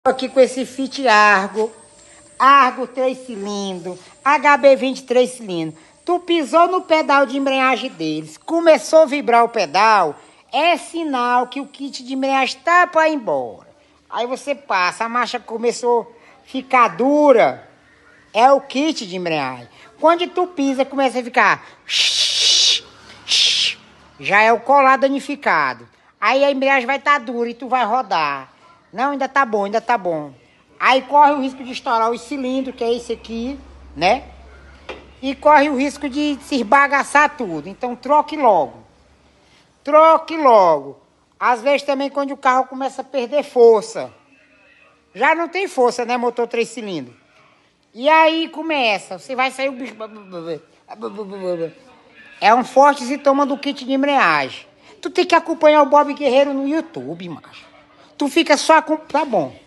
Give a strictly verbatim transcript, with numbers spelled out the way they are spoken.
Aqui com esse Fit Argo, Argo três cilindros, H B vinte três cilindros. Tu pisou no pedal de embreagem deles, começou a vibrar o pedal, é sinal que o kit de embreagem tá para ir embora. Aí você passa, a marcha começou a ficar dura, é o kit de embreagem. Quando tu pisa, começa a ficar... Já é o colar danificado. Aí a embreagem vai estar tá dura e tu vai rodar. Não, ainda tá bom, ainda tá bom. Aí corre o risco de estourar os cilindros, que é esse aqui, né? E corre o risco de se esbagaçar tudo. Então troque logo. Troque logo. Às vezes também quando o carro começa a perder força. Já não tem força, né, motor três cilindros. E aí começa, você vai sair o bicho... É um forte sintoma do kit de embreagem. Tu tem que acompanhar o Bob Guerreiro no YouTube, macho. Tu fica só com... Tá bom.